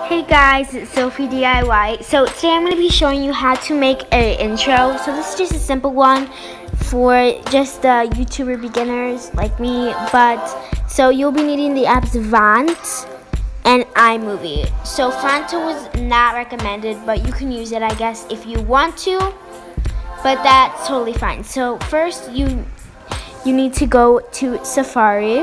Hey guys, it's Sophie DIY. So today I'm going to be showing you how to make an intro. So this is just a simple one for just YouTuber beginners like me. So you'll be needing the apps Vant and iMovie. So Fronto was not recommended, but you can use it, I guess, if you want to. But that's totally fine. So first you need to go to Safari.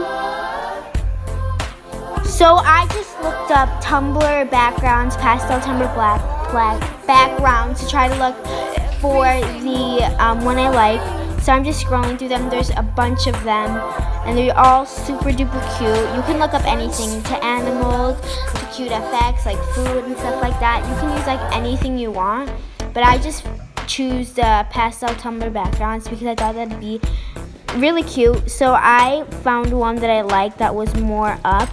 So I just looked up Tumblr backgrounds, pastel Tumblr black backgrounds to try to look for the one I like. So I'm just scrolling through them. There's a bunch of them, and they're all super duper cute. You can look up anything, to animals, to cute effects like food and stuff like that. You can use like anything you want, but I just choose the pastel Tumblr backgrounds because I thought that'd be really cute. So I found one that I liked that was more up.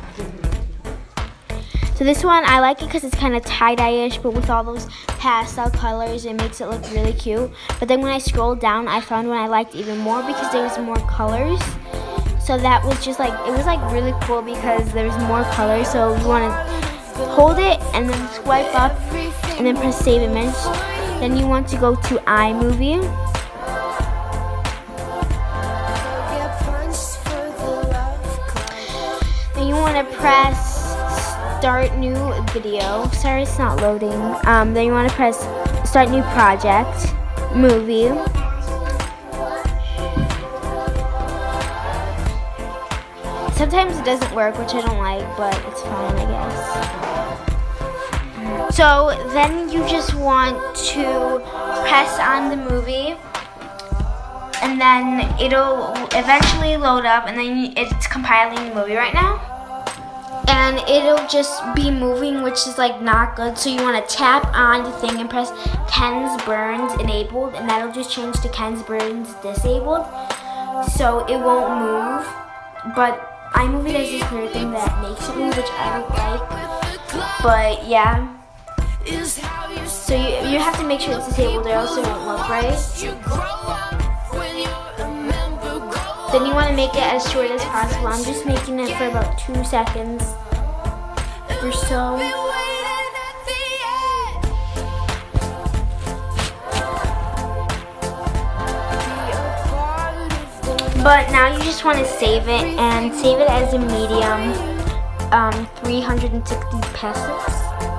So this one, I like it because it's kind of tie-dye-ish, but with all those pastel colors, it makes it look really cute. But then when I scrolled down, I found one I liked even more because there was more colors. So that was just like, it was like really cool because there's more colors. So you want to hold it and then swipe up and then press save image. Then you want to go to iMovie. Then you want to press start new video. Sorry, it's not loading. Then you want to press start new project, movie. Sometimes it doesn't work, which I don't like, but it's fine, I guess. So then you just want to press on the movie, and then it'll eventually load up, and then it's compiling the movie right now. And it'll just be moving, which is like not good. So you want to tap on the thing and press Ken's Burns enabled, and that'll just change to Ken's Burns disabled. So it won't move. But iMovie does this weird thing that makes it move, which I don't like. But yeah. So you have to make sure it's disabled or else it won't look right. Then you want to make it as short as possible. I'm just making it for about 2 seconds or so. But now you just want to save it, and save it as a medium, 360 pesos.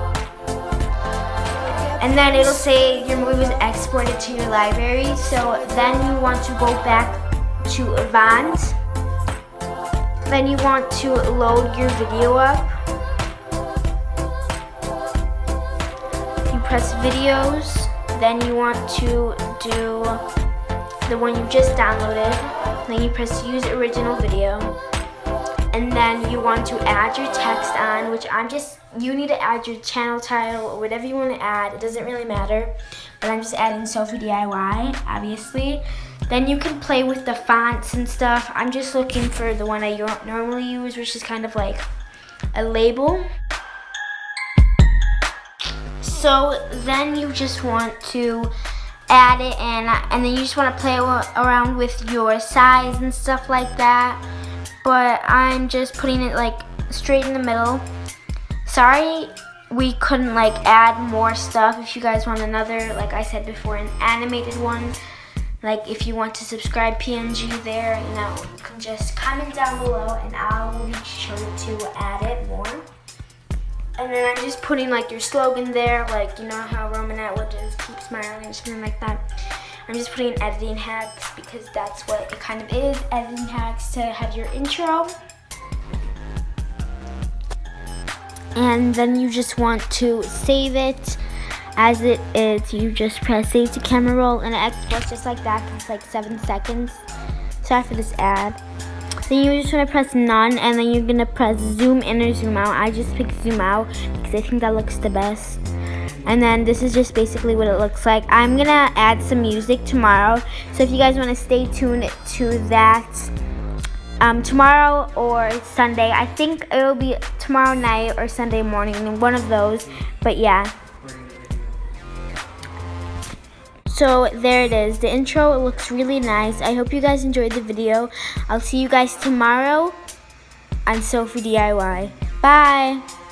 And then it'll say your movie was exported to your library. So then you want to go back to Vant. Then you want to load your video up. You press videos. Then you want to do the one you just downloaded. Then you press use original video. And then you want to add your text on, which you need to add your channel title or whatever you want to add. It doesn't really matter. But I'm just adding Sophie DIY, obviously. Then you can play with the fonts and stuff. I'm just looking for the one I normally use, which is kind of like a label. So then you just want to add it in, and then you just want to play around with your size and stuff like that. But I'm just putting it like straight in the middle. Sorry we couldn't like add more stuff. If you guys want another, like I said before, an animated one, like if you want to subscribe PNG there, you know, you can just comment down below and I will be sure to add it more. And then I'm just putting like your slogan there, like, you know how Romanette would just keep smiling or something like that. I'm just putting editing hacks because that's what it kind of is, editing hacks to have your intro. And then you just want to save it as it is. You just press save to camera roll and it exports just like that. It's like 7 seconds. Sorry for this ad. Then you just want to press none, and then you're going to press zoom in or zoom out. I just picked zoom out because I think that looks the best. And then this is just basically what it looks like. I'm going to add some music tomorrow. So if you guys want to stay tuned to that tomorrow or Sunday. I think it'll be tomorrow night or Sunday morning, one of those. But yeah. So there it is, the intro. It looks really nice. I hope you guys enjoyed the video. I'll see you guys tomorrow on Sophie DIY. Bye.